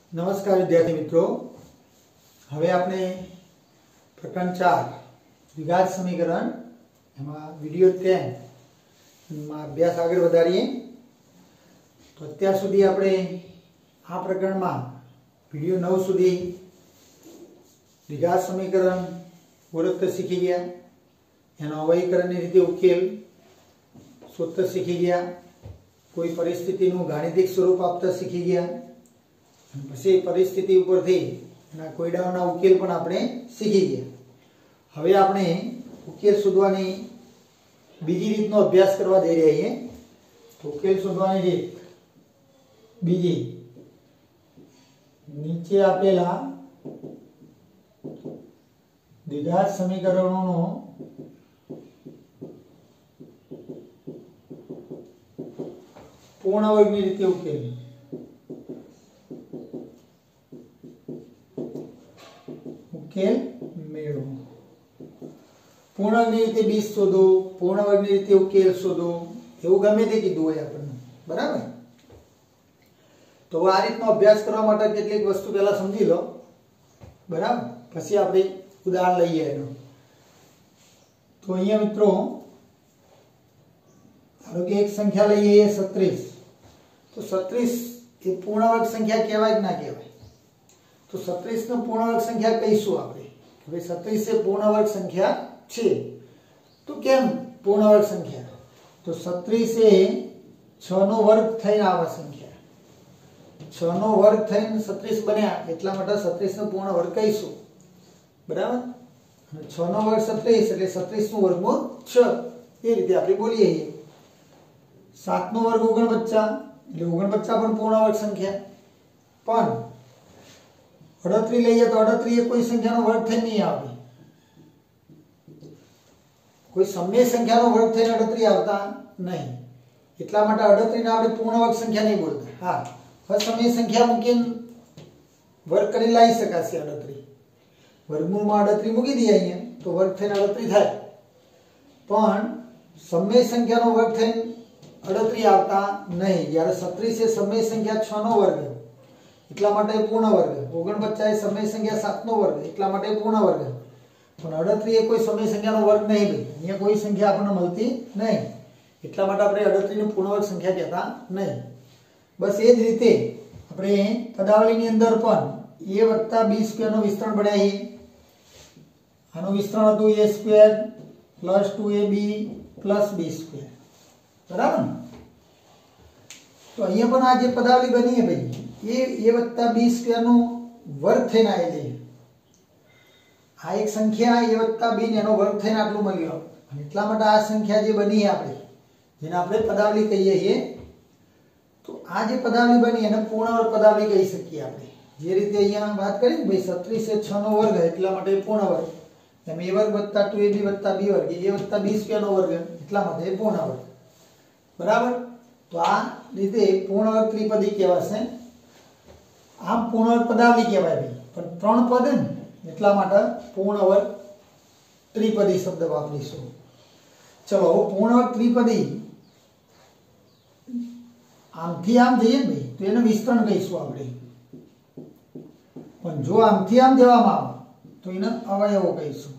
नमस्कार विद्यार्थी मित्रों, हवे आपने प्रकरण 4 द्विघात समीकरण वीडियो 10 में अभ्यास आगे वधारीए। तो अत्यार सुधी आपणे आ प्रकरण में वीडियो 9 सुधी द्विघात समीकरण ओळखता शीखी गया, एनो अवयवीकरण रीते उकेल शोधता शीखी गया, कोई परिस्थितिनुं गाणितिक स्वरूप आपता शीखी गया, पछी परिस्थिति उपरथी एना कोयडाओना उकेल पण आपणे शीखी गया। हवे आपणे उकेल शोधवानी बीजी रीतनो अभ्यास करवा जई रह्या छीए। तो उकेल शोधवानी रीत बीजी, नीचे आपेला द्विघात समीकरणोनो पूर्ण वर्गनी रीते उकेल। उकेल मेळवो। पूर्ण वर्गनी रीते बीज शोधो, पूर्ण वर्गनी रीते उकेल शोधो, एवुं गमे ते कीधुं होय आपणे, बराबर। तो आ रीतनो अभ्यास करवा माटे કેટલીક वस्तु પહેલા સમજી લો, बराबर। પછી આપણે उदाहरण લઈએ એનો। तो અહીંયા મિત્રો धारो के एक संख्या लईए 36। तो 36 એ પૂર્ણ વર્ગ સંખ્યા કહેવાય કે ના કહેવાય? तो 36 નો પૂર્ણ વર્ગ સંખ્યા કહીશું આપણે કે ભાઈ 36 એ પૂર્ણ વર્ગ સંખ્યા છે। તો કેમ પૂર્ણ વર્ગ સંખ્યા? તો 36 એ 6 નો વર્ગ થઈને આવા સંખ્યા, 6 નો વર્ગ થઈને 36 બન્યા, એટલા માટે 36 નો પૂર્ણ વર્ગ કહીશું, બરાબર। 6 નો વર્ગ 36 એટલે 36 નું વર્ગમૂળ 6, એ રીતે આપણે બોલીએ છીએ। 7 નો વર્ગ 49 એટલે 49 પણ પૂર્ણ વર્ગ સંખ્યા, પણ 38 લઈએ તો 38 એ કોઈ સંખ્યાનો વર્ગ થઈને નહીં આવે, કોઈ સમય સંખ્યાનો વર્ગ થઈને 38 આવતા નહીં, એટલા માટે 38 ને આપણે પૂર્ણ વર્ગ સંખ્યા નહીં બોલતા। હા, અસમય સંખ્યા મૂકીને વર્ગ કરી લાવી શકાશે 38, વર્ગમૂળમાં 38 મૂકી દઈએ અહીંયા તો વર્ગ થઈને 38 થાય, પણ સમય સંખ્યાનો વર્ગ થઈને 38 આવતા નહીં। જ્યારે 36 એ સમય સંખ્યા 6 નો વર્ગ એટલા માટે પૂર્ણ વર્ગ, 49 એ સમય સંખ્યા 7 નો વર્ગ એટલા માટે પૂર્ણ વર્ગ, પણ 38 એ કોઈ સમય સંખ્યાનો વર્ગ નહીં ભાઈ, અહીંયા કોઈ સંખ્યા આપણને મળતી નહીં, એટલા માટે આપણે 38 ને પૂર્ણ વર્ગ સંખ્યા કહેતા નહીં। બસ એ જ રીતે આપણે પદાવલીની અંદર પણ a + b² નો વિસ્તરણ બનાવીએ। આનું વિસ્તરણ હતું a² + 2ab + b², बराबर। तो अहीं पण आ जे पदावली बनी है भाई, ये a + b² नो वर्ग थईने आवेली है। आ एक संख्या a + b ने एनो वर्ग थईने आटલું મળ્યું, અને એટલા માટે આ સંખ્યા જે બની છે આપણે, જેને આપણે પદાવલી કહીએ છીએ, તો આ જે પદાવલી બની એને પૂર્ણ વર્ગ પદાવલી કહી શકીએ આપણે। જે રીતે અહીંયા વાત કરી ને ભાઈ 36 એ 6 નો વર્ગ એટલા માટે પૂર્ણ વર્ગ, એમ a वर्ग + 2ab + b² A a + b² નો વર્ગ એટલા માટે પૂર્ણ વર્ગ, बराबर। तो आ रीते पूर्ण वर्ग त्रिपदी कहेवाशे। आम पूर्ण वर्ग पदावली कहेवाय भाई, पण 3 पद है ने એટલા માટે पूर्ण वर्ग त्रिपदी शब्द वापरीशुं। चलो पूर्ण वर्ग त्रिपदी आमथी आम जईए भाई तो एनु विस्तरण कहीशुं आपणे, पण जो आमथी आम जवामां आवे तो एने अवयवो कहीशुं,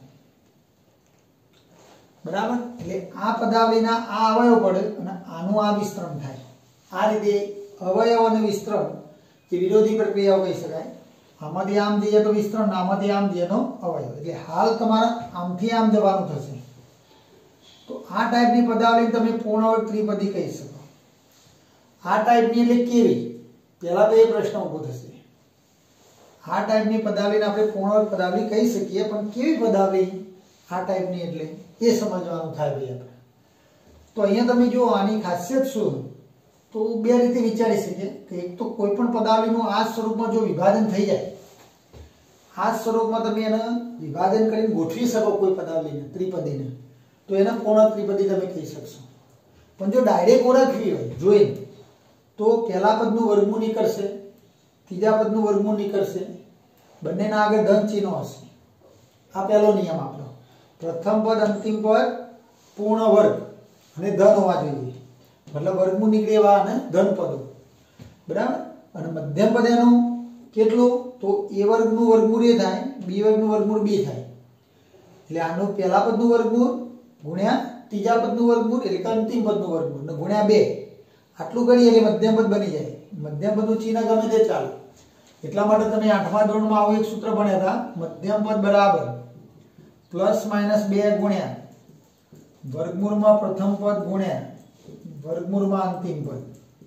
बराबर। એટલે આ પદાવલીના આ અવયવ પડે અને આનું આ વિસ્તરણ થાય। આ રીતે અવયવ અને વિસ્તરણ એ વિરોધી પ્રક્રિયાઓ કહી શકાય। આમાંથી આમ જઈએ તો વિસ્તરણ, આમાંથી આમ જઈએ તો અવયવ, એટલે હાલ તમારે આમથી આમ જવાનું થશે। તો આ ટાઈપની પદાવલીને તમે પૂર્ણ વર્ગ ત્રિપદી કહી શકો। આ ટાઈપની એટલે કેવી? પહેલા તો એ પ્રશ્ન ઊભો થશે, આ ટાઈપની પદાવલીને આપણે પૂર્ણ વર્ગ પદાવલી કહી શકીએ, પણ કેવી પદાવલી આ ટાઈપની એટલે એ સમજવાનું થાય ભાઈ આપણે। તો અહીંયા તમે જો આની ખાસિયત શું, તો બે રીતે વિચારી શકીએ કે એક તો કોઈ પણ પદાવલીનું આ સ્વરૂપમાં જો વિભાજન થઈ જાય, આ સ્વરૂપમાં તમે એને વિભાજન કરીને ગોઠવી શકો કોઈ પદાવલીને ત્રિપદીને, તો એને પૂર્ણ ત્રિપદી તમે કહી શકશો। પણ જો ડાયરેક્ટ ઓળખવી હોય જોઈને, તો પહેલા પદનું વર્ગમૂળ નીકળશે, ત્રીજા પદનું વર્ગમૂળ નીકળશે, બંનેના આગળ ધન ચિહ્ન હશે। આ પહેલો નિયમ આપણો, प्रथम पद अंतिम पद पूर्ण वर्ग અને ધન હોવા જોઈએ, मतलब वर्गमूળ નીકળે એવા અને ધન પદો, બરાબર। અને મધ્યમ પદ એનું કેટલું તો a વર્ગનું વર્ગમૂળ a થાય b વર્ગનું વર્ગમૂળ b થાય એટલે આનું પહેલા પદનું વર્ગમૂળ ગુણ્યા ત્રીજા પદનું વર્ગમૂળ એટલે કે અંતિમ પદનું વર્ગમૂળ ને ગુણ્યા 2 આટલું કરીએ એટલે મધ્યમ પદ બની જાય મધ્યમ પદનું ચિહ્ન ગમે તે ચાલે એટલા માટે તમે 8મા ધોરણમાં આવું એક સૂત્ર ભણ્યા હતા મધ્યમ પદ બરાબર પ્લસ માઈનસ 2 ગુણ્યા વર્ગમૂળમાં પ્રથમ પદ ગુણ્યા વર્ગમૂળમાં અંતિમ પદ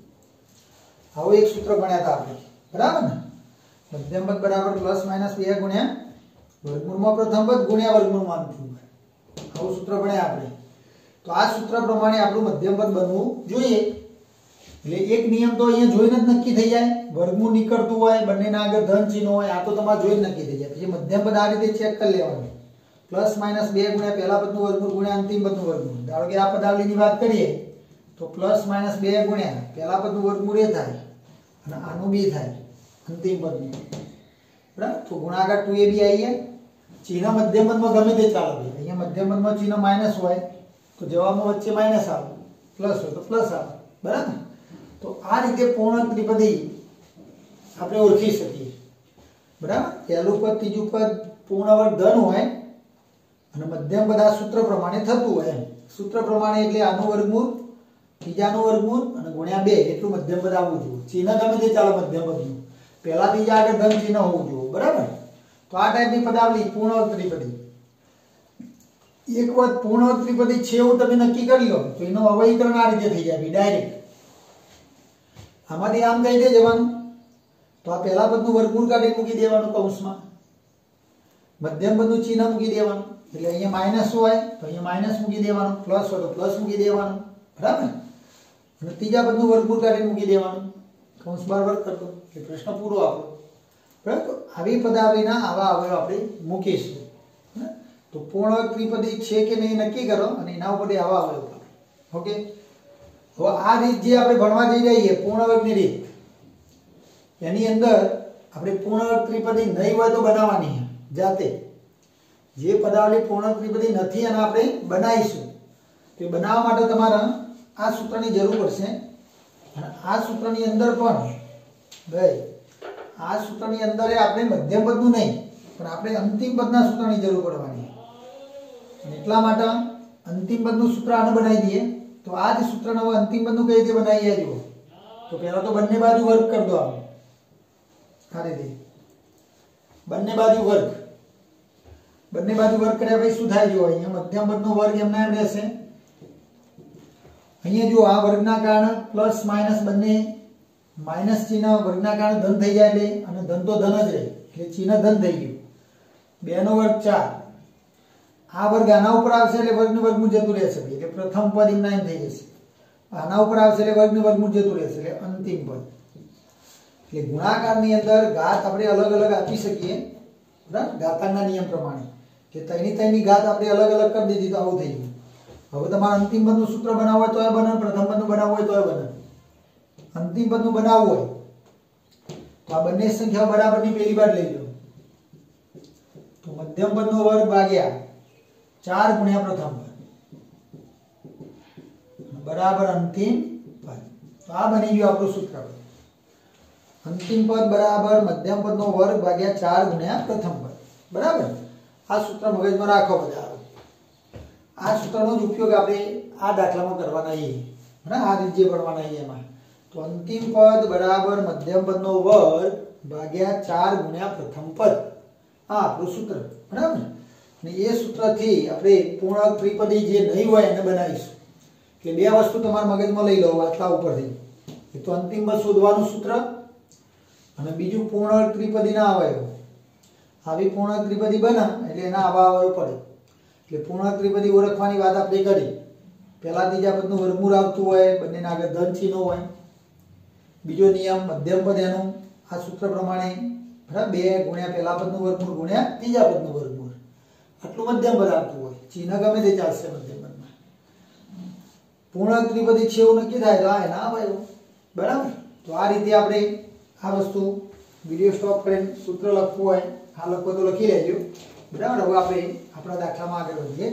આવું એક સૂત્ર ભણ્યા હતા આપણે બરાબર ને મધ્યમ પદ બરાબર પ્લસ માઈનસ 2 ગુણ્યા વર્ગમૂળમાં પ્રથમ પદ ગુણ્યા વર્ગમૂળમાં અંતિમ પદ આવું સૂત્ર ભણ્યા આપણે તો આ સૂત્ર પ્રમાણે આપણું મધ્યમ પદ બનવું જોઈએ એટલે એક નિયમ તો અહીંયા જોઈને જ નક્કી થઈ જાય વર્ગમૂળ નીકળતું હોય બંનેના આગળ ધન ચિહ્ન હોય આ તો તમારે જોઈને નક્કી થઈ જાય પછી મધ્યમ પદ આ રીતે ચેક કરી લેવાનું પ્લસ માઈનસ 2 ગુણ્યા પહેલા પદનું વર્ગમૂળ ગુણ્યા અંતિમ પદનું વર્ગમૂળ ધારો કે આ પદાવલીની વાત કરીએ તો પ્લસ માઈનસ 2 ગુણ્યા પહેલા પદનું વર્ગમૂળ એ થાય અને આનું b થાય અંતિમ પદનું બરાબર તો ગુણાકાર 2ab આવી ગયા ચિહ્ન મધ્યમ પદમાં ગમે તે ચાલે ભાઈ અહીંયા મધ્યમ પદમાં ચિહ્ન માઈનસ હોય તો જવાબમાં વચ્ચે માઈનસ આવે પ્લસ હોય તો પ્લસ આવે બરાબર તો આ રીતે પૂર્ણાંક ત્રિપદી આપણે ઓળખી શકીએ બરાબર પહેલું પદ ત્રીજું પદ પૂર્ણ વર્ગ ધન હોય અને મધ્યમ પદ આ સૂત્ર પ્રમાણે થતું હોય સૂત્ર પ્રમાણે એટલે આનું વર્ગમૂળ ત્રીજાનું વર્ગમૂળ અને ગુણ્યા 2 એટલું મધ્યમ પદ આવવું જોઈએ ચિહ્ન ગમે તે ચાલે મધ્યમ પદનું પહેલા ત્રીજા આગળ ધન ચિહ્ન હોવું જોઈએ બરાબર તો આ ટાઈપની પદાવલી પૂર્ણ વર્ગ ત્રિપદી એક વખત પૂર્ણ વર્ગ ત્રિપદી છે એવું તમે નક્કી કરી લો તો એનું અવયવીકરણ આ રીતે થઈ જાય ડાયરેક્ટ આમાંથી આમ કઈ દે જવાનું તો આ પહેલા પદનું વર્ગમૂળ કાઢી મૂકી દેવાનું કૌંસમાં મધ્યમ પદનું ચિહ્ન મૂકી દેવાનું એટલે અહીંયા માઈનસ હોય તો અહીંયા માઈનસ મૂકી દેવાનું પ્લસ હોય તો પ્લસ મૂકી દેવાનું બરાબર અને ત્રીજા પદનું વર્ગમૂળ કાઢી મૂકી દેવાનું કૌંસ બાર વર્ગ કરતો એટલે પ્રશ્ન પૂરો આપણો બરાબર તો આવી પદાવલીના આવા અવયવ આપણે મૂકીશું તો પૂર્ણ વર્ગ ત્રિપદી છે કે નહીં નક્કી કરો અને એના ઉપરથી આવા અવયવ ઓકે હવે આ રીત જે આપણે ભણવા જઈ રહીએ પૂર્ણ વર્ગની રીત એની અંદર આપણે પૂર્ણ વર્ગ ત્રિપદી નહીં હોય તો બનાવવાની જાતે જે પદાવલી પૂર્ણ વર્ગ ત્રિપદી નથી અને આપણે બનાવીશું તે બનાવવા માટે તમારે આ સૂત્રની જરૂર પડશે અને આ સૂત્રની અંદર પણ ભાઈ આ સૂત્રની અંદર આપણે મધ્યમ પદનું નહીં પણ આપણે અંતિમ પદના સૂત્રની જરૂર પડવાની અને એટલા માટે અંતિમ પદનું સૂત્ર આને બનાવી દઈએ તો આ જ સૂત્રને હવે અંતિમ પદનું કઈ રીતે બનાવીએ જુઓ તો પહેલા તો બંને બાજુ વર્ગ કરી દો આમ આ રીતે બંને બાજુ વર્ગ કર્યા પછી શું થાય જો અહીંયા મધ્યમ પદનો વર્ગ એમને એમ રહેશે અહીંયા જો આ વર્ગના કારણે પ્લસ માઈનસ બંને માઈનસ ચિહ્ન વર્ગના કારણે ધન થઈ જાય એટલે અને ધન તો ધન જ રહે એટલે ચિહ્ન ધન થઈ ગયું 2 નો વર્ગ 4 આ વર્ગ આના ઉપર આવશે એટલે વર્ગનું વર્ગમૂળ જતું રહેશે એટલે પ્રથમ પદ એમના એમ થઈ જશે આના ઉપર આવશે એટલે વર્ગનું વર્ગમૂળ જતું રહેશે એટલે અંતિમ પદ એટલે ગુણાકારની અંદર ઘાત આપણે અલગ અલગ આપી શકીએ બરાબર ઘાતાંકના નિયમ પ્રમાણે કે ત્રણની ઘાત આપણે અલગ અલગ કરી દીધી તો આવું થઈ ગયું હવે તમારે અંતિમ પદનું સૂત્ર બનાવવું હોય તોય બને પ્રથમ પદનું બનાવવું હોય તોય બને અંતિમ પદનું બનાવવું હોય તો આ બંને સંખ્યાઓ બરાબરની પહેલી બાદ લઈ લો તો મધ્યમ પદનો વર્ગ ભાગ્યા 4 ગુણ્યા પ્રથમ પદ બરાબર અંતિમ પદ તો આ બની ગયું આપણું સૂત્ર અંતિમ પદ બરાબર મધ્યમ પદનો વર્ગ ભાગ્યા 4 ગુણ્યા પ્રથમ પદ બરાબર આ સૂત્ર મગજમાં રાખો બધા આ સૂત્રનો જ ઉપયોગ આપણે આ દાખલામાં કરવાના છીએ બરાબર આ રીત જે ભણવાના છીએ એમાં તો અંતિમ પદ બરાબર મધ્યમ પદનો વર્ગ ભાગ્યા 4 ગુણ્યા પ્રથમ પદ આ આપણું સૂત્ર બરાબર અને એ સૂત્રથી આપણે પૂર્ણાંક ત્રિપદી જે નહીં હોય એને બનાવીશું કે બે વસ્તુ તમારા મગજમાં લઈ લો આટલા ઉપરથી એક તો અંતિમ પદ શોધવાનું સૂત્ર અને બીજું પૂર્ણાંક ત્રિપદીના અવયવ આવી પૂર્ણાંક ત્રિપદી બને એટલે એના આવા અવયવ પડે એટલે પૂર્ણાંક ત્રિપદી ઓળખવાની વાત આપણે કરી પહેલા ત્રીજા પદનું વર્ગમૂળ આવતું હોય બંનેના આગળ ધન ચિહ્નો હોય બીજો નિયમ મધ્યમ પદ એનું આ સૂત્ર પ્રમાણે બરાબર 2 ગુણ્યા પહેલા પદનું વર્ગમૂળ ગુણ્યા ત્રીજા પદનું વર્ગમૂળ આટલું મધ્યમ પદ આવતું હોય ચિહ્ન ગમે તે ચાલશે મધ્યમ પદમાં પૂર્ણાંક ત્રિપદી છે એવું નક્કી થાય તો આ એના અવયવ બરાબર તો આ રીતે આપણે આ વસ્તુ વિડીયો સ્ટોપ કરીને સૂત્ર લખવું હોય આ લખો તો લખી લેજો બરાબર હવે આપણે આપણા દાખલામાં આગળ વધીએ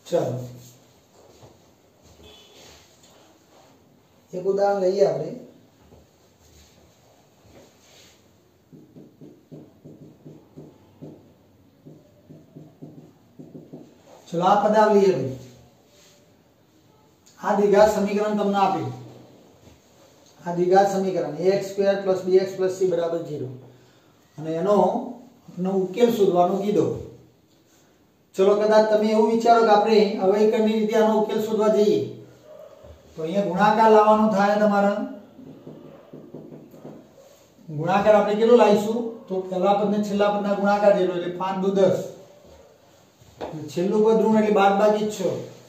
ચાલો એક ઉદાહરણ લઈએ આપણે. ચલો આ પદાવલી લઈએ ભાઈ. આ દ્વિઘાત સમીકરણ તમને આપ્યું. આ દ્વિઘાત સમીકરણ ax² + bx + c = 0 અને એનો ઉકેલ શોધવાનો કીધો. ચલો કદાચ તમે એવું વિચારો કે આપણે અવયકરની રીતે આનો ઉકેલ શોધવા જઈએ તો અહીંયા ગુણાકાર લાવવાનો થાય તમારે. ગુણાકાર આપણે કેટલો લાવીશું તો પહેલા પદ ને છેલ્લા પદના ગુણાકાર જેટલો એટલે 5 × 2 = 10. છેલ્લું પદ ઋણ એટલે બાદબાકી 6.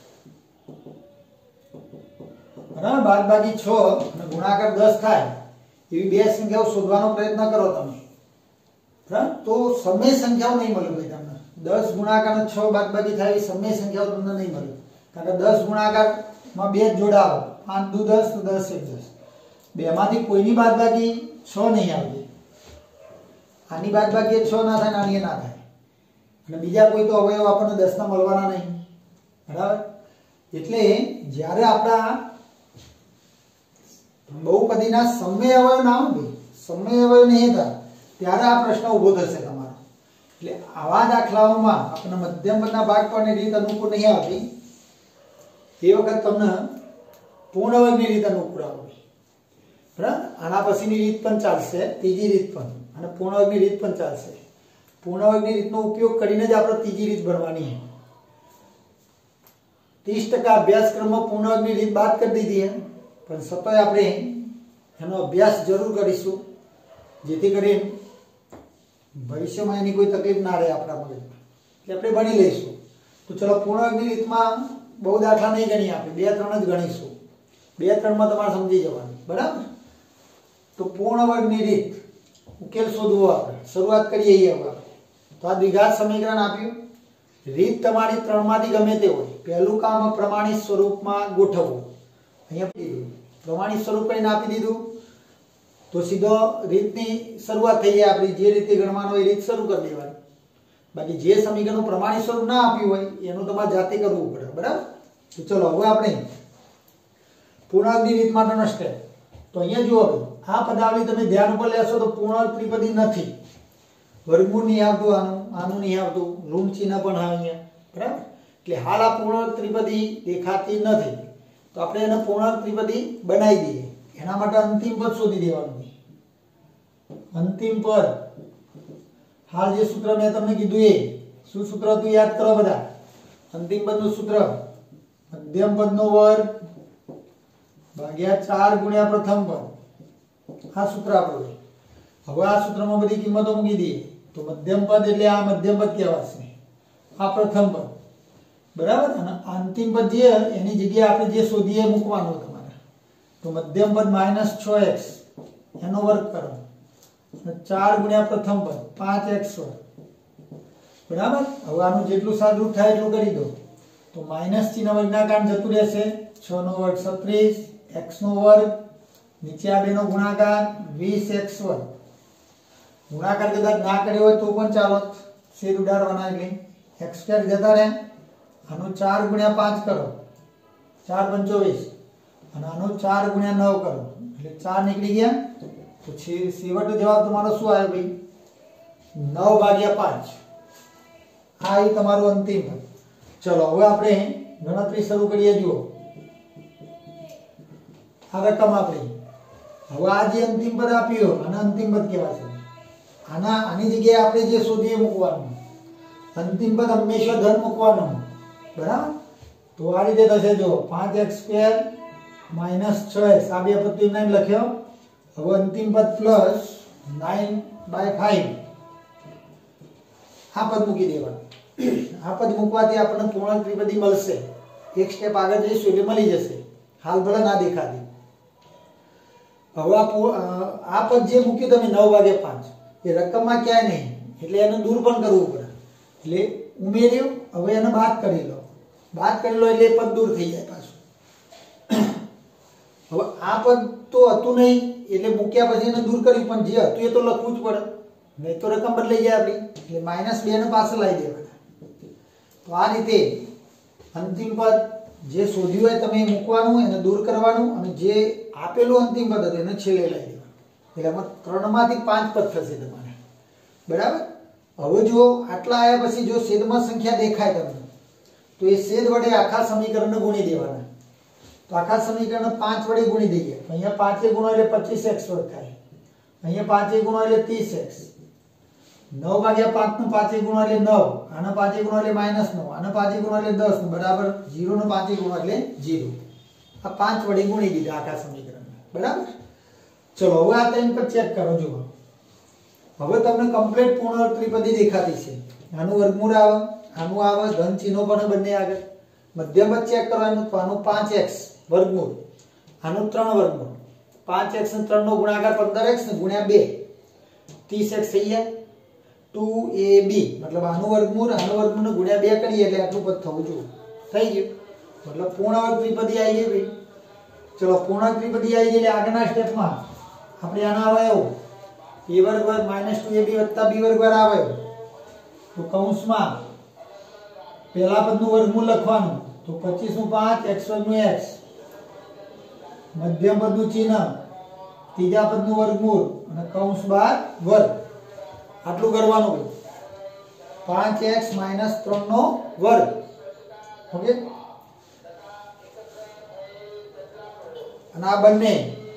બરાબર, બાદબાકી 6 અને ગુણાકાર 10 થાય એવી બે સંખ્યાઓ શોધવાનો પ્રયત્ન કરો તમે. બરાબર, તો સમય સંખ્યાઓ નહીં મળે ભાઈ તમને. 10 ગુણાકાર 6 બાદબાકી થાય એવી સમય સંખ્યાઓ તમને નહીં મળે. કારણ કે 10 ગુણાકારમાં બે જ જોડાવો, 5 × 2 = 10 તો 10 × 10. બેમાંથી કોઈની બાદબાકી 6 નહીં આવતી. આની બાદબાકી 6 ના થાય, આની ના થાય. અને બીજા કોઈ તો અવયવ આપણને 10 ના મળવાના નહીં. બરાબર, એટલે જ્યારે આપણા બહુપદીના સમય અવયવ ના હોય, સમય અવયવ નહીં હતા ત્યારે આ પ્રશ્ન ઊભો થશે તમારો. એટલે આવા દાખલાઓમાં આપણને મધ્યમ પદના ભાગ પાડવાની રીત અનુકૂળ નહીં આવતી. તે વખત તમને પૂર્ણ વર્ગની રીત અનુકૂળ આવશે. બરાબર, આના પછીની રીત પણ ચાલશે, ત્રીજી રીત પણ, અને પૂર્ણ વર્ગની રીત પણ ચાલશે. પૂર્ણ વર્ગની રીતનો ઉપયોગ કરીને જ આપણે ત્રીજી રીત ભણવાની છે. 30% અભ્યાસક્રમમાં પૂર્ણ વર્ગની રીત બાદ કરી દીધી છે, પણ છતાંય આપણે એનો અભ્યાસ જરૂર કરીશું જેથી કરીને ભવિષ્યમાં એની કોઈ તકલીફ ના રહે આપણા મગજમાં. એટલે આપણે ભણી લઈશું. તો ચલો પૂર્ણ વર્ગની રીતમાં બહુ દાખલા નહીં ગણીએ, આપણે 2-3 જ ગણીશું. 2-3માં તમારે સમજી જવાનું. બરાબર, તો પૂર્ણ વર્ગની રીત ઉકેલ શોધવો આપણે. શરૂઆત કરીએ હવે. તો આ દ્વિઘાત સમીકરણ આપ્યું. રીત તમારી 3 માંથી ગમે તે હોય. પહેલું કામ પ્રમાણિત સ્વરૂપમાં ગોઠવવું. અહીંયા પ્રમાણિત સ્વરૂપ કરીને આપી દીધું તો સીધો રીતની શરૂઆત થઈ જાય. આપણી જે રીતે ગણવાનો હોય એ રીત શરૂ કરી દેવાની. બાકી જે સમીકરણનું પ્રમાણિત સ્વરૂપ ના આપ્યું હોય એનું તમારે જાતે કરવું પડે. બરાબર, તો ચલો હવે આપણે પૂર્ણાંકની રીત માટેનો સ્ટેપ. તો અહીંયા જુઓ, આ પદાવલી તમે ધ્યાન ઉપર લેશો તો પૂર્ણાંક ત્રિપદી નથી. વર્ગમૂળ નહીં આવતું, આનું નહીં આવતું, ઋણ ચિહ્ન પણ હા અહીંયા. બરાબર, એટલે હાલ આ પૂર્ણાંક ત્રિપદી દેખાતી નથી. તો આપણે એને પૂર્ણાંક ત્રિપદી બનાવી દઈએ. એના માટે અંતિમ પદ શોધી દેવાનું. અંતિમ પદ, હાલ જે સૂત્ર મેં તમને કીધું એ શું સૂત્ર હતું યાદ કરો બધા. અંતિમ પદનું સૂત્ર મધ્યમ પદનો વર્ગ ભાગ્યા 4 × પ્રથમ પદ. આ સૂત્ર આપણું. હવે આ સૂત્રમાં બધી કિંમતો મૂકી દઈએ તો મધ્યમ પદ એટલે આ મધ્યમ પદ કહેવાશે, આ પ્રથમ પદ. બરાબર, અને અંતિમ પદ જે એની જગ્યાએ આપણે જે શોધીએ મૂકવાનું તમારે. તો મધ્યમ પદ -6x એનો વર્ગ કરો, 4 × પ્રથમ પદ 5x². બરાબર, હવે આનું જેટલું સાદું થાય એટલું કરી દો. તો માઇનસ ચિહ્ન વર્ગના કારણે જતું રહેશે. 6 નો વર્ગ 36, x નો વર્ગ, નીચે આ બેનો ગુણાકાર 20x². ગુણાકાર કદાચ ના કર્યો હોય તો પણ ચાલો, છેદ ઉડાડવાના એટલે x² જતા રહે. આનો 4 × 5 કરો, 4 × 25, અને આનો 4 × 9 કરો એટલે 4 નીકળી ગયા. તો છેવટનો જવાબ તમારો શું આવ્યો ભાઈ? 9/5. આ એ તમારું અંતિમ પદ. ચલો હવે આપણે ગણતરી શરૂ કરીએ. જુઓ આ રકમ આપણી. હવે આ જે અંતિમ પદ આપ્યું અને અંતિમ પદ કહેવાશે. આની જગ્યાએ આપણે જે શોધીએ મૂકવાનું. અંતિમ પદ હંમેશા ધન મૂકવાનું. બરાબર, તો આ રીતે થશે. જો 5x² -6x, આ બે પદ તો એમ લખ્યો. હવે અંતિમ પદ +9/5 આ પદ મૂકી દેવાનું. આ પદ મૂકવાથી આપણને પૂર્ણાંક ત્રિપદી મળશે. એક સ્ટેપ આગળ જઈશું એટલે મળી જશે. હાલ ભલે ના દેખાતી. હવે આ પદ જે મૂક્યું તમે 9/5 એ રકમમાં ક્યાંય નહીં, એટલે એને દૂર પણ કરવું પડે. એટલે ઉમેર્યું, હવે એને બાદ કરી લો. બાદ કરી લો એટલે પદ દૂર થઈ જાય પાછું. હવે આ પદ તો હતું નહીં એટલે મૂક્યા પછી એને દૂર કર્યું, પણ જે હતું એ તો લખવું જ પડે, નહીં તો રકમ બદલાઈ જાય આપણી. એટલે -2 ને પાછળ લાવી દેવાના. તો આ રીતે અંતિમ પદ જે શોધ્યું હોય તમે મૂકવાનું, એને દૂર કરવાનું, અને જે આપેલું અંતિમ પદ હતું એને છેલ્લે લઈ દેવાનું. એટલે આમાં 3 માંથી 5 પદ થશે તમારે. બરાબર. હવે જો આટલા આવ્યા પછી જો છેદમાં સંખ્યા દેખાય તમને, તો એ છેદ વડે આખા સમીકરણને ગુણી દેવાના. તો આખા સમીકરણ 5 વડે ગુણી દઈએ. અહીંયા 5 ગુણો એટલે 25x વર્ગ થાય. અહીંયા 5 ગુણો એટલે 30x. 9 ભાગ્યા 5 નો 5 ગુણો એટલે 9. આનો 5 ગુણો એટલે -9. આનો 5 ગુણો એટલે 10 બરાબર 0 નો 5 ગુણો એટલે 0. આ 5 વડે ગુણી દીધા આખા સમીકરણ. બરાબર. ચલો હવે આ 3 પર ચેક કરો. જુઓ હવે તમને કમ્પ્લીટ પૂર્ણ ત્રિપદી દેખાતી છે. આનું વર્ગમૂળ આવે, આનું આવે, ધન ચિહ્નો પણ બંને આગળ. મધ્યમ પદ ચેક કરવાનું. તો આનું 5x વર્ગમૂળ, આનું 3 વર્ગમૂળ. 5x અને 3 નો ગુણાકાર 15x ને ગુણ્યા 2 30x થઈ ગયા. 2ab મતલબ આનું વર્ગમૂળ, આનું વર્ગમૂળ ને ગુણ્યા 2 કરીએ એટલે આટલું પદ થવું જોઈએ. થઈ ગયું. મતલબ પૂર્ણ વર્ગ ત્રિપદી આવી ગઈ ભાઈ. ચલો પૂર્ણ ત્રિપદી આવી ગઈ એટલે આગળના સ્ટેપમાં આપણે આના અવયવ a વર્ગ વર્ગ -2ab વત્તા b વર્ગ વાર અવયવ. તો કૌંસમાં પહેલા પદનું વર્ગમૂળ લખવાનું. તો 25 નું 5 x વર્ગ નું x, મધ્યમ પદનું ચિહ્ન, ત્રીજા પદનું વર્ગમૂળ અને કૌંસ બહાર વર્ગ. આટલું કરવાનું. 5x - 3 નો વર્ગ. ઓકે. અને આ બંને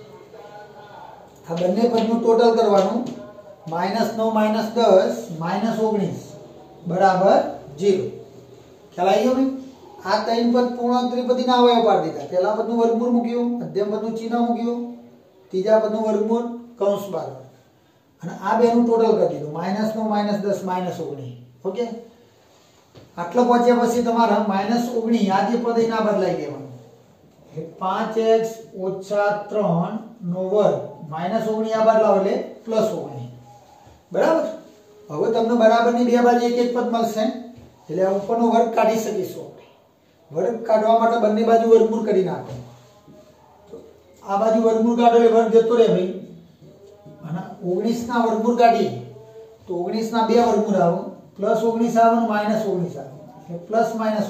પદનું ટોટલ કરવાનું. -9 - 10 -19 બરાબર 0. ખ્યાલ આવી ગયો ને? આ 3 પદ પૂર્ણ ત્રિપદીના અવયવ પાડી દીધા. પહેલા પદનું વર્ગમૂળ મૂક્યું, મધ્યમ પદનું ચિહ્ન મૂક્યું, ત્રીજા પદનું વર્ગમૂળ કૌંસ બહાર, અને આ બેનું ટોટલ કરી દીધું. -9 - 10 -19. ઓકે. આટલો પહોંચ્યા પછી તમારા -19 આ જે પદ એના બદલાઈ દેવાનું. 5x - 3 નો વર્ગ -19 આ બદલાવ એટલે +19. બરાબર. હવે તમને બરાબરની બે બાજુ એક એક પદ મળશે એટલે આ ઉપરનો વર્ગ કાઢી શકીશું. વર્ગ કાઢવા માટે બંને બાજુ વર્ગમૂળ કરી નાખો. આ બાજુ વર્ગમૂળ કાઢો એટલે વર્ગ જતો રહે ભાઈ. અને 19 ના વર્ગમૂળ કાઢીએ તો 19 ના બે વર્ગમૂળ આવે, +19 આવે અને -19 આવે. એટલે +-19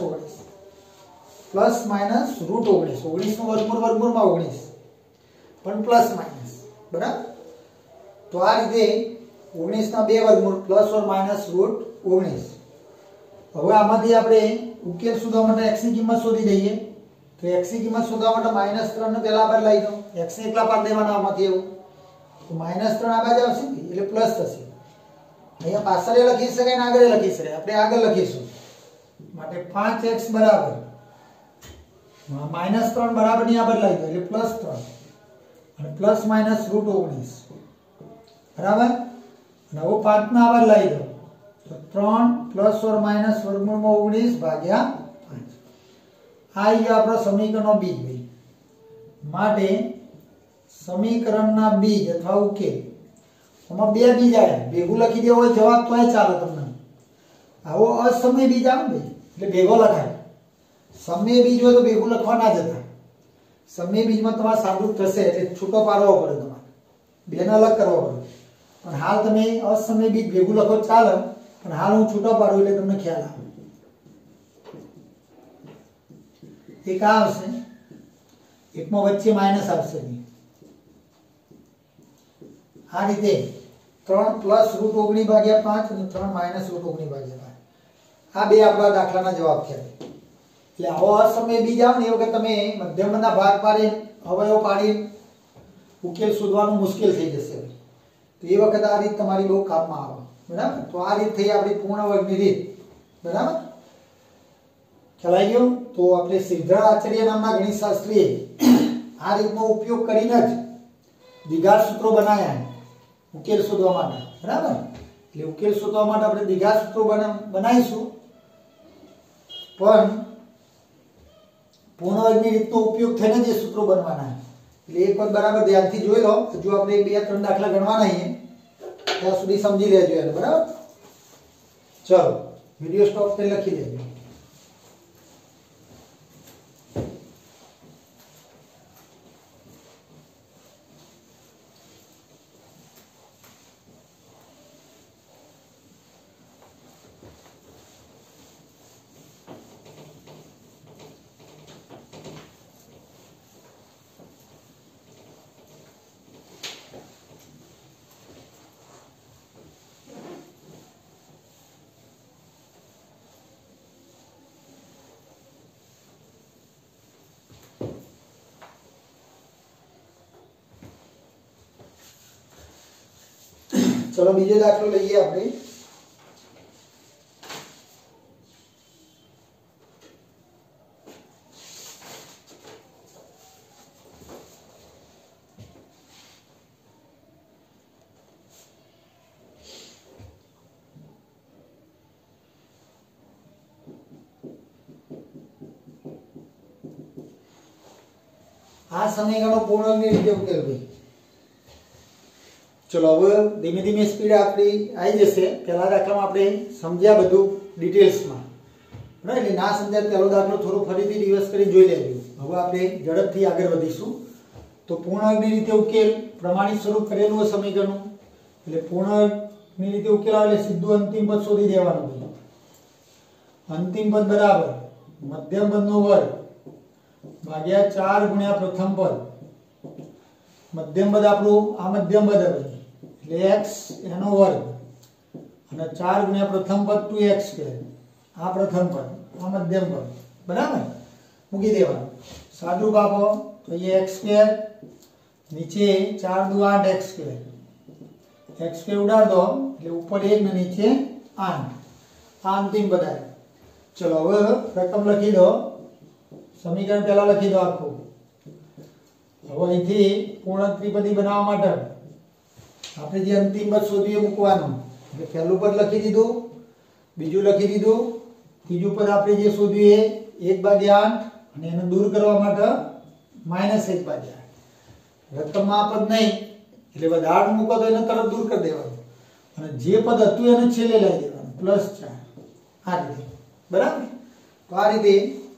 +-√19. 19 નું વર્ગમૂળ વર્ગમૂળમાં 19 પણ +-. બરાબર. તો આ રીતે 19 ના બે વર્ગમૂળ +or -√19. હવે આમાંથી આપણે ઉકેલ શોધવા માટે x ની કિંમત શોધી દઈએ. તો x ની કિંમત શોધવા માટે -3 ને પહેલા બદલાઈ દો. x ને એકલા પાડી દેવાના આમાંથી. એવું તો -3 આ બાજુ આવશે એટલે પ્લસ થશે. અહીંયા પાછળ લખી શકાય ને આગળ લખી શકાય. આપણે આગળ લખીશું. માટે 5x બરાબર -3 બરાબર ની આ બદલાઈ દો એટલે +3 અને +-√19 બરાબર. અને હવે 5 ના આ બદલાઈ દો તો 3 +or -√19 ભાગ્યા 5. આ ગયો આપણો સમીકરણનો બીજ ભાઈ. માટે સમીકરણના બીજ અથવા ઉકેલ આમાં બે બીજ આવ્યા. ભેગું લખી દેવો હોય જવાબ તોય ચાલે તમને. આવો અસમય બીજ આવે ને એટલે ભેગો લખાય. સમય બીજ હોય તો ભેગું લખવા ના જતા. સમય બીજમાં તમારે સાદું થશે એટલે છૂટો પાડવો પડે તમારે. બેને અલગ કરવો પડે. પણ હાલ તમે અસમય બીજ ભેગું લખો ચાલે, પણ હાલ હું છૂટો પાડું એટલે તમને ખ્યાલ આવે. એક આ આવશે, એકમાં વચ્ચે માઇનસ આવશે. આ રીતે 3 +√19 ભાગ્યા 5 અને 3 -√19 ભાગ્યા 5. આ બે આપણા દાખલાના જવાબ થયા. એટલે આવો અસમય બીજ આવે ને એ વખત તમે મધ્યમના ભાગ પાડી અવયવ પાડી ઉકેલ શોધવાનું મુશ્કેલ થઈ જશે. તો એ વખત આ રીત તમારી બહુ કામમાં આવે. બરાબર. તો આ રીત થઈ આપણી પૂર્ણ વર્ગની રીત. બરાબર. ખ્યાલ આવી ગયો? તો આપણે શ્રીધર આચાર્ય નામના ગણિતશાસ્ત્રીએ આ રીતનો ઉપયોગ કરીને જ દ્વિઘાત સૂત્રો બનાવ્યા ઉકેલ શોધવા માટે. બરાબર. એટલે ઉકેલ શોધવા માટે આપણે દ્વિઘાત સૂત્રો બનાવીશું, પણ પૂર્ણ વર્ગની રીતનો ઉપયોગ થઈને જે સૂત્રો બનવાના. એટલે એક વખત બરાબર ધ્યાનથી જોઈ લો. જો આપણે 2-3 દાખલા ગણવાના છે ત્યાં સુધી સમજી લેજો એને. બરાબર. ચલો વિડિયો સ્ટોપ કરી લખી લેજો. चलो बीजो दाखलो लईए आपणे। आ समीकरणों पूर्णवर्गनी रीते उकेल भाई। चलो હવે ધીમે ધીમે સ્પીડ આપણી આવી જશે। પહેલા દાખલામાં આપણે સમજ્યા બધું ડિટેલ્સમાં, બરાબર? એટલે ના સમજાય પહેલો દાખલો થોડો ફરીથી રિવર્સ કરી જોઈ લેજો। હવે આપણે ઝડપથી આગળ વધીશું। તો પૂર્ણવર્ગની રીતે ઉકેલ પ્રમાણિત સ્વરૂપ કરેલું હોય સમીકરણનું, એટલે પૂર્ણવર્ગની રીતે ઉકેલ આવે એટલે સીધું અંતિમ પદ શોધી દેવાનું ભાઈ। અંતિમ પદ બરાબર મધ્યમ પદનો વર્ગ ભાગ્યા 4 ગુણ્યા પ્રથમ પદ। मध्यम पद आपणो आ मध्यम पद है એટલે x એનો વર્ગ અને 4 ગુણ્યા પ્રથમ પદ 2x² આ પ્રથમ પદ આ મધ્યમ પદ, બરાબર? મૂકી દેવાનું સાદુરૂપ આપો તો ये x² नीचे 4 दू 8x², x² उडाड़ दो એટલે ઉપર 1 ને નીચે 8। આ અંતિમ પદ આવે। ચલો હવે રકમ લખી દો। સમીકરણ પહેલા લખી દો આખું। હવે અહીંથી પૂર્ણ ત્રિપદી બનાવવા માટે આપણે જે અંતિમ પદ શોધીએ મૂકવાનું, એટલે પહેલું પદ લખી દીધું, બીજું લખી દીધું, ત્રીજું પદ આપણે જે શોધ્યું એ 1/8 અને એને દૂર કરવા માટે -1/8। રકમમાં આ પદ નહીં એટલે વધારે મૂકો તો એને તરત દૂર કરી દેવાનું અને જે પદ હતું એને છેલ્લે લઈ દેવાનું +4 આ રીતે, બરાબર? તો આ રીતે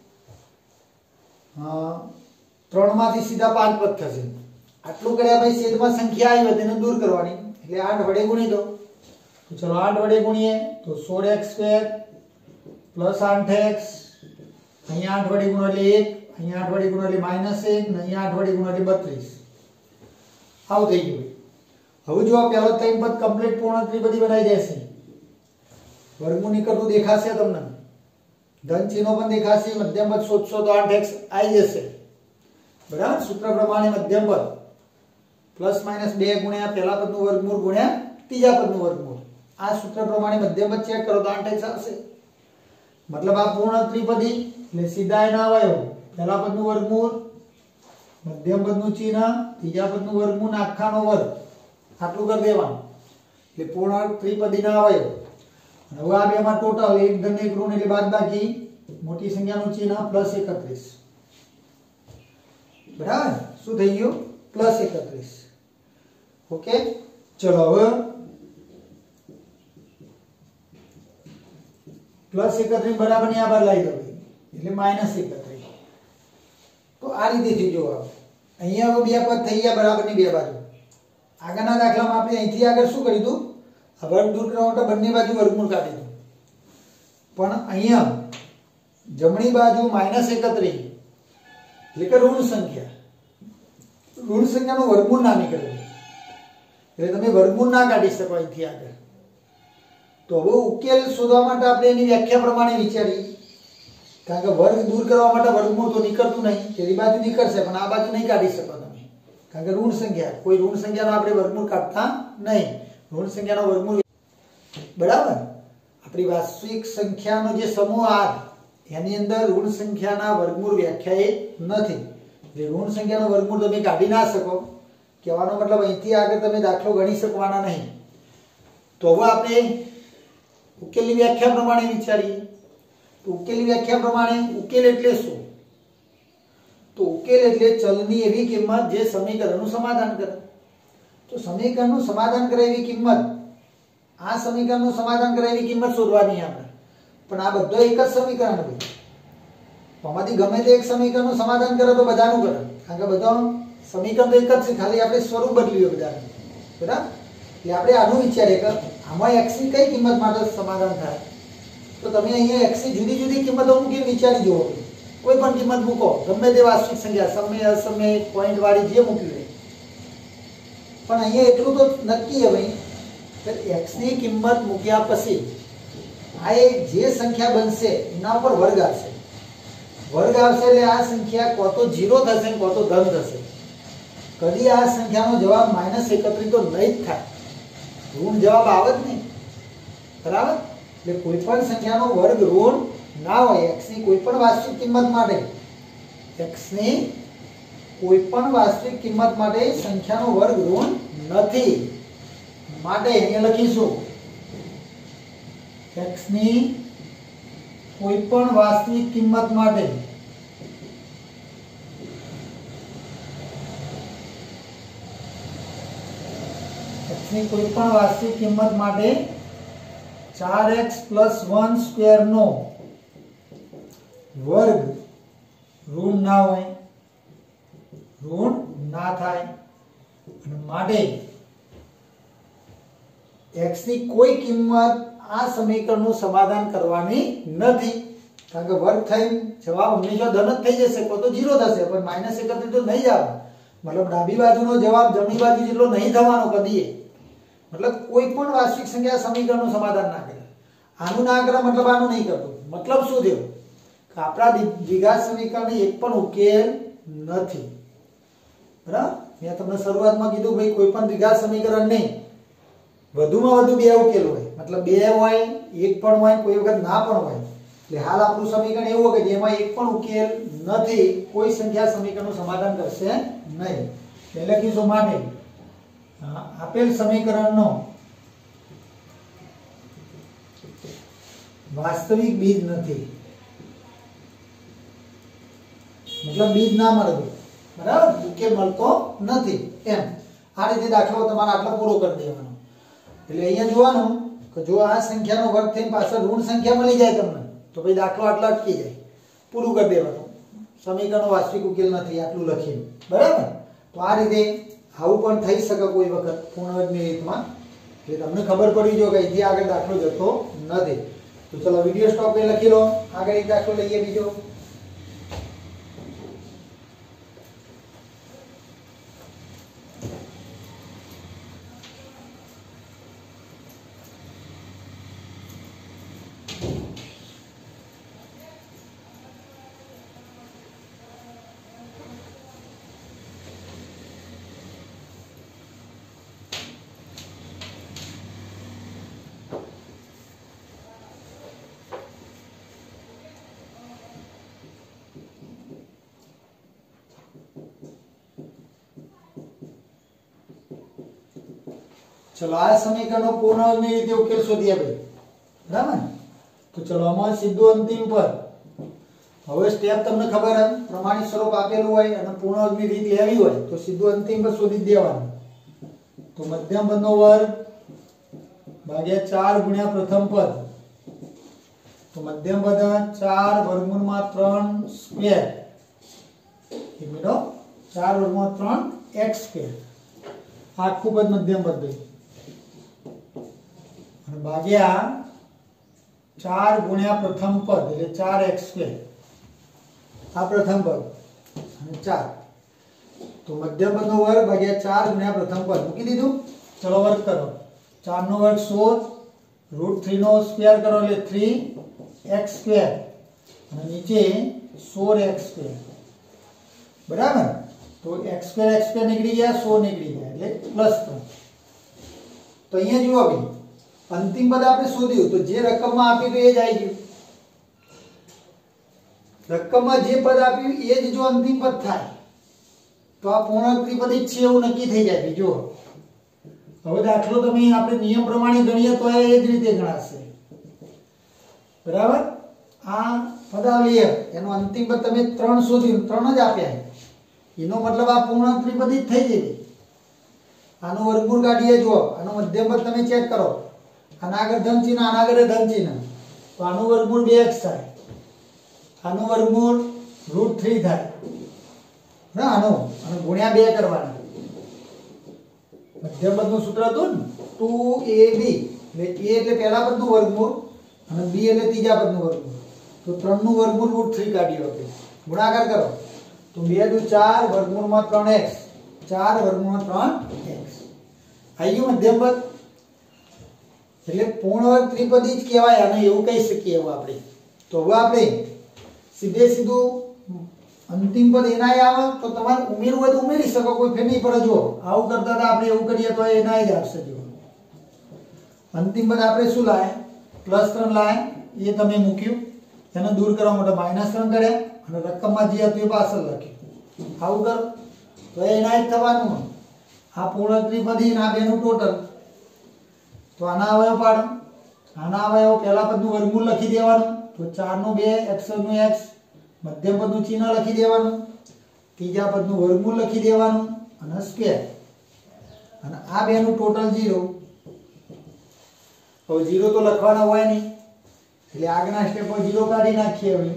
3 માંથી सीधा 5 पद થશે। આટલું કર્યા પછી છેદમાં સંખ્યા આવી હોય તેને દૂર કરવાની, એટલે 8 વડે ગુણી દો। તો ચલો 8 વડે ગુણીએ તો 16x² + 8x, અહીંયા 8 વડે ગુણો એટલે 1, અહીંયા 8 વડે ગુણો એટલે -1 ને અહીંયા 8 વડે ગુણો એટલે 32। આવું થઈ ગયું। હવે જો આ પહેલો 3 પદ કમ્પ્લીટ પૂર્ણ ત્રિપદી બનાવી દેશે। વર્ગમૂળ નીકળતું દેખાશે તમને, ધન ચિહ્નો પણ દેખાશે, મધ્યમ પદ શોધશો તો 8x આવી જશે, बराबर? सूत्र प्रमाणे मध्यम पद +-2 गुण્યા પહેલા પદનું વર્ગમૂળ ગુણ્યા ત્રીજા પદનું વર્ગમૂળ। આ સૂત્ર પ્રમાણે મધ્યમ પદ ચેક કરો તો 8x આવશે। मतलब આ પૂર્ણ ત્રિપદી એટલે સીધા એના અવયવ પહેલા પદનું વર્ગમૂળ, મધ્યમ પદનું ચિહ્ન, ત્રીજા પદનું વર્ગમૂળ આખાનો વર્ગ આટલું કરી દેવાનું એટલે પૂર્ણ ત્રિપદીના અવયવ। હવે આ બેમાં ટોટલ એક ધન એક ઋણ એટલે બાદબાકી મોટી સંખ્યાનું ચિહ્ન +31, बराबर? શું થઈ ગયું? +31। ओके, चलो હવે +31 બરાબર ની આ બાર લઈ દો એટલે -31। તો આ રીતે થઈ જવાબ। અહીંયા હવે બે પદ થઈ ગયા બરાબરની બે બાજુ। આગળના દાખલામાં આપણે અહીંથી આગળ શું કર્યું હતું? આ વર્ગ દૂર કરવા માટે બંને બાજુ વર્ગમૂળ કાઢી દીધું, પણ અહીંયા જમણી બાજુ -31 એટલે કે ઋણ સંખ્યા, ઋણ સંખ્યાનો વર્ગમૂળ ના નીકળે એટલે તમે વર્ગમૂળ ના કાઢી શકો અહીંથી આગળ। તો હવે ઉકેલ શોધવા માટે આપણે એની વ્યાખ્યા પ્રમાણે વિચારીએ, કારણ કે વર્ગ દૂર કરવા માટે વર્ગમૂળ તો નીકળતું નહીં, પેલી બાજુ નીકળશે પણ આ બાજુ નહીં કાઢી શકો તમે, કારણ કે ઋણ સંખ્યા, કોઈ ઋણ સંખ્યાનો આપણે વર્ગમૂળ કાઢતા નહીં। ઋણ સંખ્યાનો વર્ગમૂળ, બરાબર? આપણી વાસ્તવિક સંખ્યાનો જે સમૂહ R એની અંદર ઋણ સંખ્યાના વર્ગમૂળ વ્યાખ્યાયિત નથી, એટલે ઋણ સંખ્યાનો વર્ગમૂળ તમે કાઢી ના શકો। કહેવાનો મતલબ અહીંથી આગળ તમે દાખલો ગણી શકવાના નહીં। તો હવે આપણે ઉકેલની વ્યાખ્યા પ્રમાણે વિચારીએ। તો ઉકેલની વ્યાખ્યા પ્રમાણે ઉકેલ એટલે શું? તો ઉકેલ એટલે ચલની એવી કિંમત જે સમીકરણનું સમાધાન કરે। તો સમીકરણનું સમાધાન કરે એવી કિંમત, આ સમીકરણનું સમાધાન કરે એવી કિંમત શોધવાની આપણે, પણ આ બધો એક જ સમીકરણ ભાઈ, આમાંથી ગમે તે એક સમીકરણનું સમાધાન કરે તો બધાનું કરે, કારણ કે બધા સમીકરણ તો એક જ છે, ખાલી આપણે સ્વરૂપ બદલ્યું બધાનું, બરાબર? એટલે આપણે આનું વિચારીએ કે આમાં x ની કઈ કિંમત માટે સમાધાન થાય। તો તમે અહીંયા x ની જુદી જુદી કિંમતો મૂકીને વિચારી જુઓ, કોઈ પણ કિંમત મૂકો, ગમે તે વાસ્તવિક સંખ્યા, સમય અસમય પોઈન્ટ વાળી જે મૂકી હોય, પણ અહીંયા એટલું તો નક્કી છે ભાઈ કે x ની કિંમત મૂક્યા પછી આ જે સંખ્યા બનશે એના ઉપર વર્ગ આવશે। વર્ગ આવશે એટલે આ સંખ્યા કો તો 0 થશે કો તો ધન થશે। કદી આ સંખ્યાનો જવાબ -31 તો નહીં જ થાય, ઋણ જવાબ આવે જ નહીં, બરાબર? એટલે કોઈ પણ સંખ્યાનો વર્ગ ઋણ ના હોય x ની કોઈ પણ વાસ્તવિક કિંમત માટે, x ની કોઈ પણ વાસ્તવિક કિંમત માટે સંખ્યાનો વર્ગ ઋણ નથી. માટે અહીંયા લખીશું x ની કોઈ પણ વાસ્તવિક કિંમત માટે x ની કોઈ પણ વાસ્તવિક કિંમત માટે 4x + 1 સ્ક્વેર નો વર્ગ ઋણ ના હોય, ઋણ ના થાય. અને માટે x ની કોઈ કિંમત આ સમીકરણનું સમાધાન કરવાની નથી, કારણ કે વર્ગ થઈને જવાબ હંમેશા ધન જ થઈ જશે, તો 0 થશે, પણ -31 તો નહીં જ આવે. મતલબ ડાબી બાજુનો જવાબ જમણી બાજુ જેટલો નહીં થવાનો કદીએ. મતલબ કોઈ પણ વાસ્તવિક સંખ્યા સમીકરણનું સમાધાન ના કરે. આનું ના કરે મતલબ આનું નહીં કરતું. મતલબ શું થયો કે આપણા દ્વિઘાત સમીકરણની એક પણ ઉકેલ નથી, બરાબર? મેં તમને શરૂઆતમાં કીધું ભાઈ કોઈ પણ દ્વિઘાત સમીકરણ નહીં, વધુમાં વધુ બે ઉકેલ હોય, મતલબ બે હોય, એક પણ હોય, કોઈ વખત ના પણ હોય. એટલે હાલ આપણું સમીકરણ એવું કે જેમાં એક પણ ઉકેલ નથી, કોઈ સંખ્યા સમીકરણનું સમાધાન કરશે નહીં. એટલે લખીશું માટે આપેલ સમીકરણનો વાસ્તવિક બીજ નથી, મતલબ બીજ ના મળતું, બરાબર? ઉકેલ મળતો નથી. એમ આ રીતે દાખલો તમારે આટલો પૂરો કરી દેવાનો. એટલે અહીંયા જોવાનું કે જો આ સંખ્યાનો વર્ગ થઈને પાછળ ઋણ સંખ્યા મળી જાય તમને, તો ભાઈ દાખલો આટલો અટકી જાય, પૂરું કરી દેવાનું. સમીકરણનો વાસ્તવિક ઉકેલ નથી આટલું લખીને, બરાબર? તો આ રીતે આવું પણ થઈ શકે કોઈ વખત પૂર્ણવર્ગની રીતમાં. એટલે તમને ખબર પડી જો કે અહીંથી આગળ દાખલો જતો નથી. તો ચલો વિડિયો સ્ટોપ કરી લખી લો, આગળ એક દાખલો લઈએ બીજો. चलो आ समीकरणનો પૂર્ણવર્ગની રીતે ઉકેલ શોધીએ ભાઈ, બરાબર? તો ચલો આમાં સીધું અંતિમ પદ. હવે સ્ટેપ તમને ખબર છે, પ્રમાણિત સ્વરૂપ આપેલું હોય અને પૂર્ણવર્ગની રીત લેવી હોય તો સીધું અંતિમ પદ શોધી દેવાનું. તો મધ્યમ પદનો વર્ગ ભાગ્યા 4 ગુણ્યા પ્રથમ પદ. તો મધ્યમ પદ 4 વર્ગમૂળમાં 3 સ્ક્વેર, એક મિનિટ, 4 વર્ગમૂળમાં 3 x સ્ક્વેર, આખું પદ મધ્યમ પદ ભાઈ, અને ભાગ્યા 4 ગુણ્યા પ્રથમ પદ એટલે 4x સ્ક્વેર, આ પ્રથમ પદ અને 4. તો મધ્યમ પદનો વર્ગ ભાગ્યા 4 ગુણ્યા પ્રથમ પદ મૂકી દીધું. ચલો વર્ગ કરો. 4 નો વર્ગ 16, √3 નો સ્ક્વેર કરો એટલે 3x સ્ક્વેર, અને નીચે 16x સ્ક્વેર, બરાબર? તો x સ્ક્વેર નીકળી ગયા, 16 નીકળી ગયા એટલે +3. તો અહીંયા જુઓ ભાઈ, અંતિમ પદ આપણે શોધ્યું તો જે રકમમાં આપ્યું તો એ જ આવી ગયું. રકમમાં જે પદ આપ્યું એ જ જો અંતિમ પદ થાય તો આ પૂર્ણાંક ત્રિપદી છે એવું નક્કી થઈ જાય. જો હવે દાખલો તમે આપણે નિયમ પ્રમાણે ગણીએ તો એ જ રીતે ગણાશે, બરાબર? આ પદાવલી એનો અંતિમ પદ તમે 3 શોધ્યું, 3 જ આપ્યા, એનો મતલબ આ પૂર્ણાંક ત્રિપદી થઈ જાય. આનું વર્ગમૂળ કાઢીએ, જુઓ આનો મધ્યમ પદ તમે ચેક કરો, આના આગળ ધન ચિહ્ન, આના આગળ ધન ચિહ્ન, તો આનું વર્ગમૂળ 2x થાય, આનું વર્ગમૂળ √3 થાય ના, આનું અને ગુણ્યા 2 કરવાના. મધ્યમ પદનું સૂત્ર હતું ને 2ab, એટલે a એટલે પહેલા પદનું વર્ગમૂળ અને b એટલે ત્રીજા પદનું વર્ગમૂળ. તો 3 નું વર્ગમૂળ √3 કાઢ્યો, આપણે ગુણાકાર કરો તો 2 × 4 વર્ગમૂળમાં 3x, 4 વર્ગમૂળમાં 3x આવી ગયું મધ્યમ પદ. એટલે પૂર્ણવર્ગ ત્રિપદી જ કહેવાય આને, એવું કહી શકીએ એવું આપણે. તો હવે આપણે સીધે સીધું અંતિમ પદ એનાય આવે તો તમારે ઉમેરવું હોય તો ઉમેરી શકો, કોઈ ફેર નહીં પડે. જો આવું કરતા હતા આપણે, એવું કરીએ તો એનાય જ આવશે. જો અંતિમ પદ આપણે શું લાયા? +3 લાયા. એ તમે મૂક્યું. એને દૂર કરવા માટે -3 કર્યા અને રકમમાં જે હતું એ પાછળ લખ્યું. આવું કરો તો એના જ થવાનું. આ પૂર્ણ ત્રિપદી અને આ બેનું ટોટલ. તો આના અવયવ પાડો. આના અવયવ પહેલા પદનું વર્ગમૂળ લખી દેવાનું. તો 4 નું 2 x નું x, મધ્યમ પદનું ચિહ્ન લખી દેવાનું, ત્રીજા પદનું વર્ગમૂળ લખી દેવાનું અને સ્ક્વેર. અને આ બેનું ટોટલ 0. તો 0 તો લખવાના હોય નહીં એટલે આગળના સ્ટેપમાં 0 કાઢી નાખીએ હવે.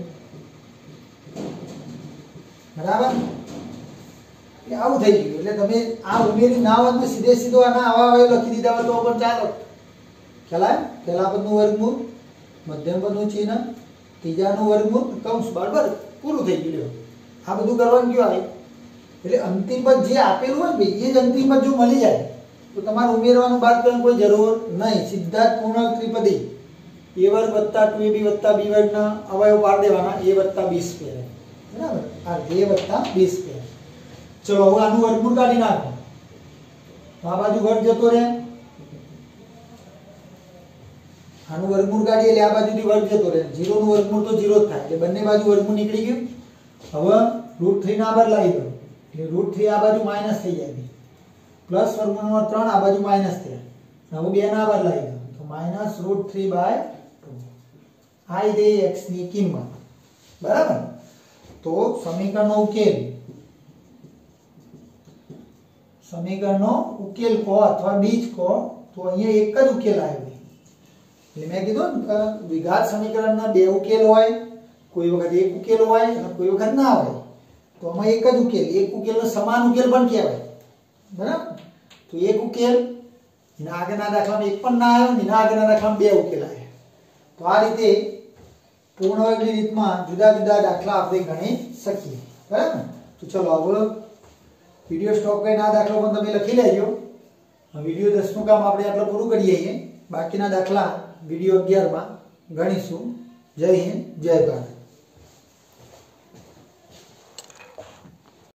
બરાબર? એટલે આવું થઈ ગયું. એટલે તમે આ ઉમેરી ના હોત તો સીધે સીધો આના આવા અવયવ લખી દીધા હોય તો પણ ચાલો. ખ્યાલ આવે? પહેલા પદનું વર્ગમૂળ, મધ્યમ પદનું ચિહ્ન, ત્રીજાનું વર્ગમૂળ, કૌંસ. બરાબર? પૂરું થઈ ગયું. આ બધું કરવાનું ક્યાં આવે? એટલે અંતિમ પદ જે આપેલું હોય ને એ જ અંતિમ પદ જો મળી જાય તો તમારે ઉમેરવાનું બાદ કરવાની કોઈ જરૂર નહીં. સીધા જ પૂર્ણ ત્રિપદી a વર્ગ વત્તા 2ab વત્તા b વર્ગના અવયવ પાડી દેવાના. a વત્તા b સ્ક્વેર. બરાબર? આ a વત્તા b સ્ક્વેર. ચલો હવે આનું વર્ગમૂળ કાઢી નાખો. આ બાજુ વર્ગ જતો રહે. આનું વર્ગમૂળ કાઢીએ એટલે આ બાજુથી વર્ગ જતો રહે. 0 નું વર્ગમૂળ તો 0 જ થાય એટલે બંને બાજુ વર્ગમૂળ નીકળી ગયું. હવે √3 ના બહાર લાવી દો એટલે √3 આ બાજુ માઈનસ થઈ જાય. પ્લસ વર્ગમૂળમાં 3 આ બાજુ માઈનસ થયા. હવે 2 ના બહાર લાવી દો તો -√3/2 આ દે x ની કિંમત. બરાબર? તો સમીકરણનો ઉકેલ કહો અથવા બીજ કહો તો અહીંયા એક જ ઉકેલ આવ્યો. એટલે મેં કીધું ને કે દ્વિઘાત સમીકરણના બે ઉકેલ હોય, કોઈ વખત એક ઉકેલ હોય અને કોઈ વખત ના હોય. તો આમાં એક જ ઉકેલ, એક ઉકેલનો સમાન ઉકેલ પણ કહેવાય. બરાબર? તો એક ઉકેલ, એના આગળના દાખલામાં એક પણ ના આવ્યો, એના આગળના દાખલામાં બે ઉકેલ આવ્યા. તો આ રીતે પૂર્ણ વર્ગની રીતમાં જુદા જુદા દાખલા આપણે ગણી શકીએ. બરાબર? તો ચલો હવે વિડીયો સ્ટોપ કરીને આ દાખલો પણ તમે લખી લેજો. વિડીયો 10 નું કામ આપણે આટલું પૂરું કરીએ છીએ. બાકીના દાખલા વિડીયો 11 માં ગણીશું. જય હિન્દ, જય ભારત.